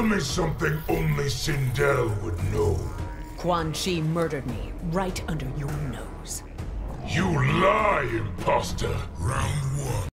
Tell me something only Sindel would know. Quan Chi murdered me right under your nose. You lie, imposter! Round one.